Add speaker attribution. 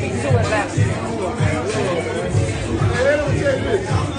Speaker 1: be 2 and left.
Speaker 2: Hey, let me tell you this.